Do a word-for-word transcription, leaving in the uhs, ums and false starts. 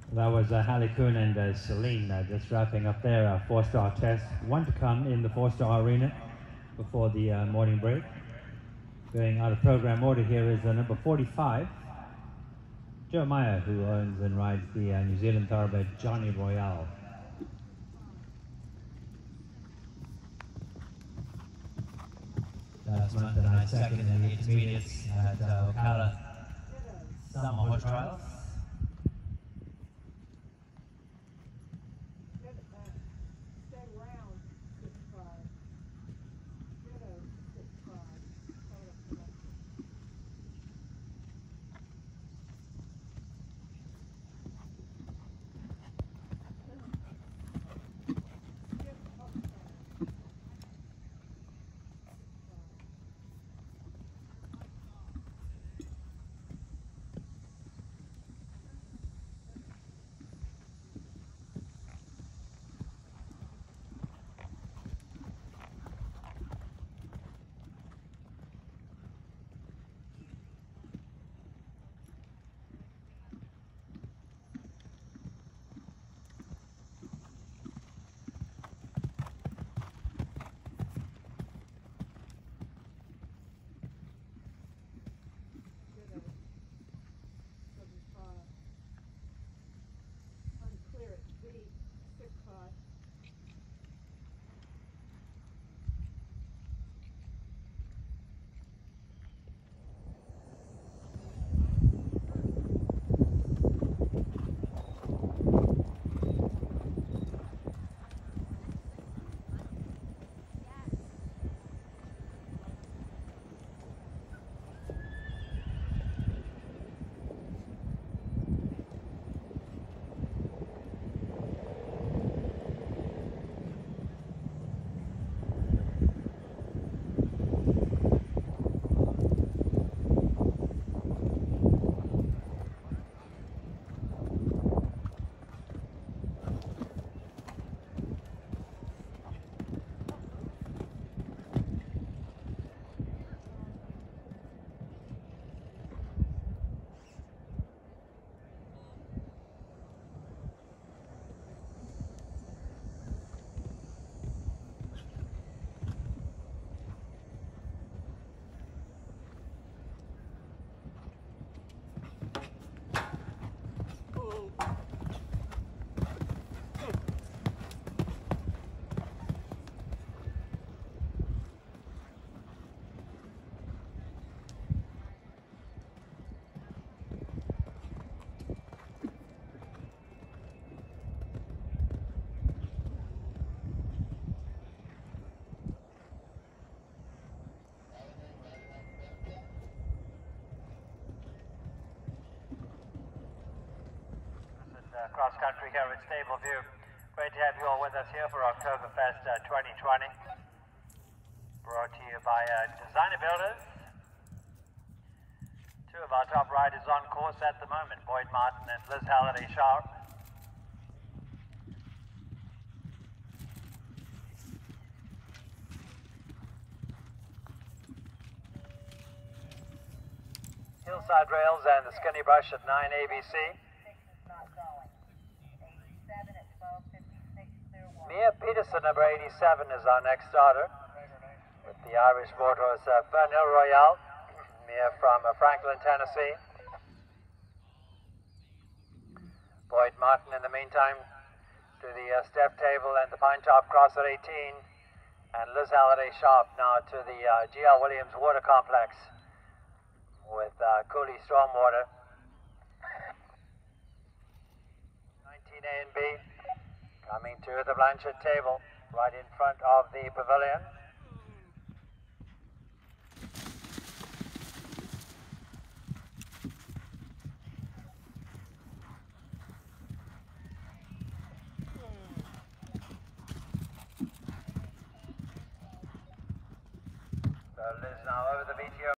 That was uh, Hallie Kuhn and uh, Celine uh, just wrapping up their uh, four-star test. One to come in the four-star arena before the uh, morning break. Going out of program order here is uh, number forty-five, Joe Meyer, who owns and rides the uh, New Zealand thoroughbred Johnny Royale. That's month and I second in the intermediates at uh, Ocala Summer Horse Trials. Cross country here at Stableview. Great to have you all with us here for Oktoberfest uh, twenty twenty. Brought to you by uh, Designer Builders. Two of our top riders on course at the moment, Boyd Martin and Liz Halliday Sharp. Hillside Rails and the Skinny Brush at nine A B C. Mia Peterson, number eighty-seven, is our next starter with the Irish board horse uh, Fernhill Royale. Mia from uh, Franklin, Tennessee. Boyd Martin, in the meantime, to the uh, step table and the Pine Top Cross at eighteen. And Liz Halliday Sharp now to the uh, G L Williams Water Complex with uh, Cooley Stormwater. nineteen A and B. Coming to the Blanchard table, right in front of the pavilion. So Liz now over the V T O.